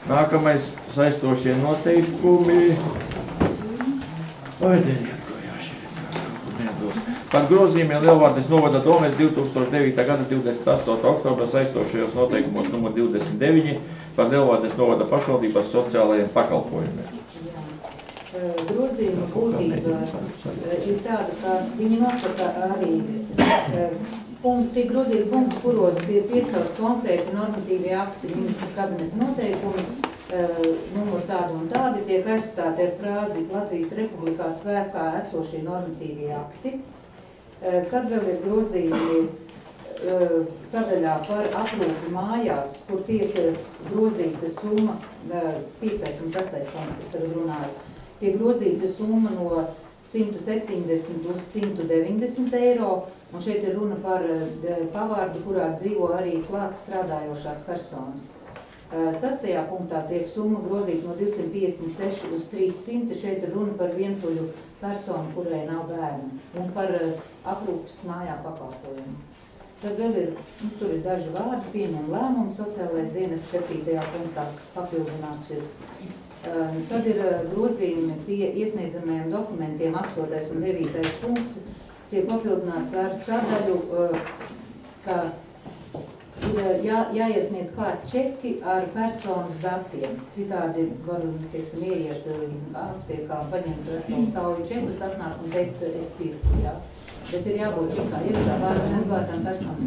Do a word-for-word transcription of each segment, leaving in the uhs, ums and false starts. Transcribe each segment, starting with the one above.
Nākamais saistošie noteikumi. Vai neiekojāši. Par grozījumiem Lielvārdes novada domes divi tūkstoši devītā gada divdesmit astotā oktobra saistošajos noteikumos numur divdesmit deviņi par Lielvārdes novada pašvaldības sociālajiem pakalpojumiem. Grozījuma būtība ir tāda, ka viņi nosaka arī punkti, grozījuma punkti, kuros ir piesaukt konkrēti normatīvi akti, ministru kabineta noteikumi, numur tādi un tādi, tiek aizstāti ar frāzi Latvijas Republikā spēkā esošie normatīvie akti. Tad vēl ir grozījumi sadaļā par aprūpi mājās, kur tiek grozīta summa, piektais un sastais punkts, es tagad runāju, tiek grozīta summa no simt septiņdesmit uz simt deviņdesmit eiro, un šeit ir runa par pavārdu, kurā dzīvo arī klāt strādājošās personas. Sastajā punktā tiek summa grozīta no divsimt piecdesmit seši uz trīssimti, šeit ir runa par vientuļu personu, kurai nav bērni, un par aprūpes mājā pakalpojumu. Tad vēl ir, nu, tur ir daži vārdi, pieņem lēmumu, sociālais dienas septītajā punktā papildināts ir. Tad ir grozījumi pie iesniedzamajiem dokumentiem astotais un devītais punkts, tiek papildināts ar sadaļu, kas ir jā, jāiesniedz klāt čeki ar personas datiem. Citādi var, teiksim, ieiet aptiekā, paņemt veselu sauju čekus, atnāk un teikt, es pirku, jā. Bet ir jābūt čekā iekšā vārdam uzvārtām personas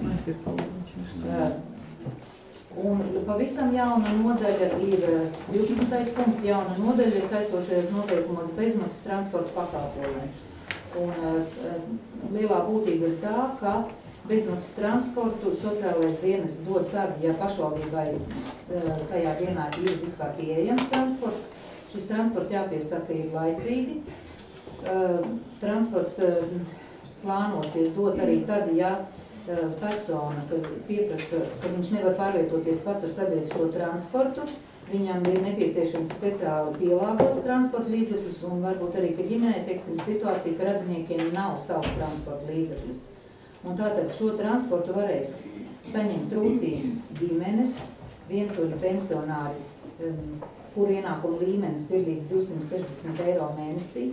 vārdu. Un pavisam jauna nodaļa ir divpadsmitais punkts, jauna nodaļa ir saistošajos noteikumos bezmaksas transporta pakalpojumi. Un lielā būtība ir tā, ka bezmaksas transportu sociālais dienas dod tad, ja pašvaldībai tajā dienā ir vispār pieejams transports. Šis transports jāpiesaka ir laicīgi. Transports plānosies dot arī tad, ja persona, kad pieprasa, ka viņš nevar pārvietoties pats ar sabiedrisko transportu, viņam ir nepieciešams speciāli pielāgotas transporta līdzekļus un varbūt arī, ka ģimenē, teiksim, situācija, ka radiniekiem nav savs transporta līdzekļus. Un tātad šo transportu varēs saņemt trūcīgas ģimenes, vientuļi pensionāri, kur ienākuma līmenis ir līdz divsimt sešdesmit eiro mēnesī.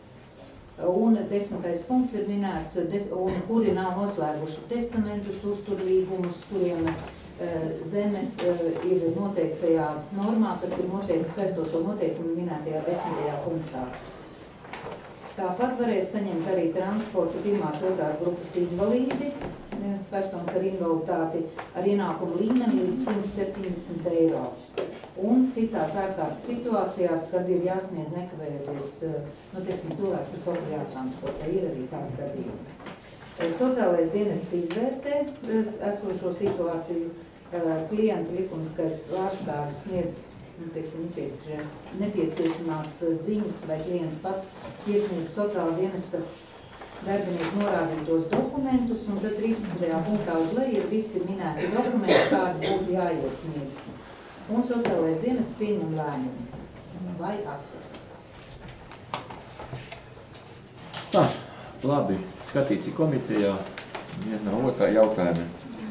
Un desmitais punkts ir minēts, un kuri nav noslēguši testamentus, uzturlīgumus, kuriem zeme ir noteiktajā normā, kas ir noteikti saistošo noteikumu minētajā desmitajā punktā. Tāpat varēs saņemt arī transportu pirmās otrās grupas invalīdi, personas ar invaliditāti ar ienākumu līmeni līdz simt septiņdesmit eiro. Un citās ārkārtas situācijās, kad ir jāsniedz nekavējoties, nu, teiksim, cilvēks ir kaut kur jātransportē, ir arī tāda gadījuma. Sociālais dienests izvērtē esošo situāciju, klienta likumiskais pārstāvis sniedz, nu, teiksim, nepieciešamās ziņas vai klients pats iesniedz sociālā dienesta darbinieku norādītos dokumentus, un tad trīspadsmitajā punktā uz leju ir visi minēti dokumenti, kādi būtu jāiesniedz. Un sociālais dienests pieņem lēmumu vai atsaka. Tā, labi. Skatīts ir komitejā. Viena otrā jautājumi.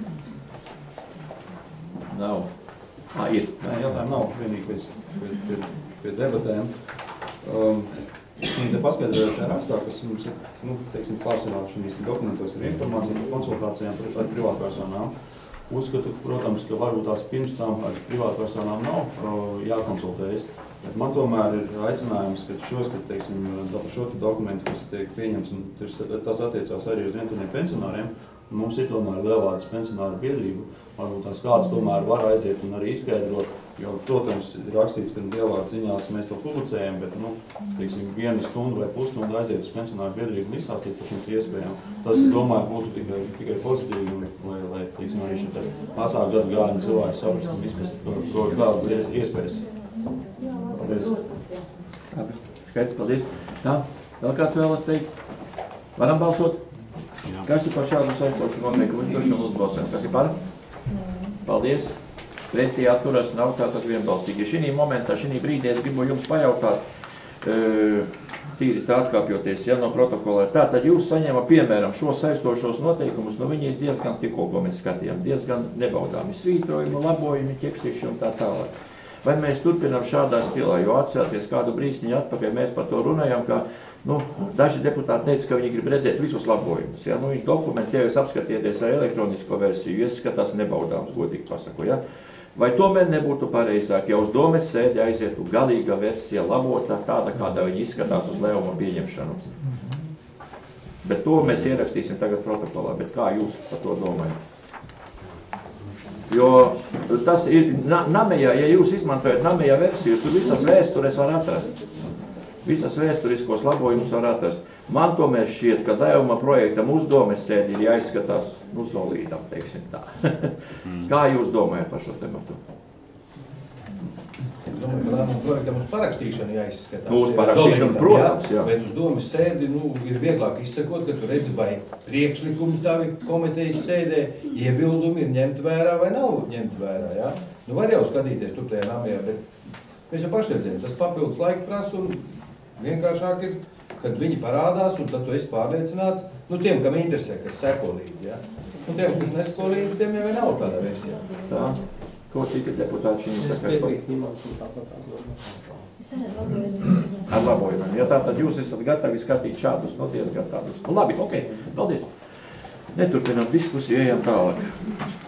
Nav. Ā, ir. Nē, jautājumu nav. Vienīgi pēc, pēc, pēc, pēc debatēm. Um, Viņi te paskaidroja šajā rakstā, kas mums ir, nu, teiksim, pārsvarā šīs dokumentos ir informācija par konsultācijām ar privātpersonām. Uzskatu, protams, ka varbūt tās pirms tam ar privātpersonām nav jākonsultējas, bet man tomēr ir aicinājums, ka šos, ka, teiksim, šo dokumentu, kas tiek pieņems, un tas attiecās arī uz vientuļiem pensionāriem, un mums ir tomēr lielākas pensionāru biedrību, varbūt tās kāds tomēr var aiziet un arī izskaidrot, jo, protams, ir rakstīts, ka lielākas ziņās mēs to publicējam, bet, nu, teiksim, vienu stundu vai pusstundu aiziet uz pensionāru biedrību un izstāstīt par šīm iespējām. Tas, domāju, būtu tikai, tikai pozitīvi, lai, lai, teiksim, arī šī vecāku gadu gājumi cilvēki saprast un izprast, kādas iespējas. Paldies. Skaidrs, paldies. Tā, vēl kāds vēlas teikt? Varam balsot? Jā. Kas ir par šādu saistošu noteikumu izdošanu uzbalsēm? Kas ir par? Paldies. Pretī atturas nav tātad vienbalsīgi. Šī momentā, šī brīdī es gribu jums pajautāt, tīri tā atkāpjoties, ja no protokolā. Tātad jūs saņēma, piemēram, šo saistošos noteikumus, nu viņi ir diezgan tikko, ko mēs skatījām, diezgan nebaudāmi svītrojumi, labojumi, ķeksīši un tā tālāk. vai mēs turpinām šādā stilā, jo atcelties kādu brīsniņu atpakaļ, mēs par to runājam, ka nu, daži deputāti teica, ka viņi grib redzēt visus labojumus. Ja? Nu, viņš dokuments, ja jūs apskatieties ar elektronisko versiju, ieskatās nebaudāms, godīgi pasaku. Ja? Vai tomēr nebūtu pareizāk, ja uz domes sēdi aizietu galīga versija labota, tāda, kādā viņi izskatās uz lēmuma pieņemšanu? Bet to mēs ierakstīsim tagad protokolā, bet kā jūs par to domājat? Jo tas ir, na, namejā, ja jūs izmantojat namejā versiju, tur visas vēstures var atrast. Visas vēsturiskos labojumus var atrast. Man tomēr šķiet, ka lēmuma projektam uz domes sēdi ir jāizskatās, nu, solīdam, teiksim tā. Kā jūs domājat par šo tematu? Es domāju, ka lēmuma projektam uz parakstīšanu jāizskatās. Nu, uz parakstīšanu, protams, jā. Bet uz domes sēdi, nu, ir vieglāk izsakot, ka tu redzi, vai priekšlikumi tavi komitejas sēdē, iebildumi ir ņemt vērā vai nav ņemt vērā, jā? Nu, var jau skatīties tur tajā namijā, bet mēs jau paši redzējām, tas papildus laika prasa un vienkāršāk ir, kad viņi parādās, un tad tu esi pārliecināts, nu, tiem, kam interesē, kas seko līdzi, jā? Un tiem, kas neseko līdzi, tiem jau nav tādā versijā. Tā. Ko citas deputāti šī saka? Es piekrītu ņemam tāpat tās domās. Ar labojumiem. Ja tā, tad jūs esat gatavi skatīt šādus, no diezgan tādus. Nu, labi, ok, paldies. Neturpinām diskusiju, ejam tālāk.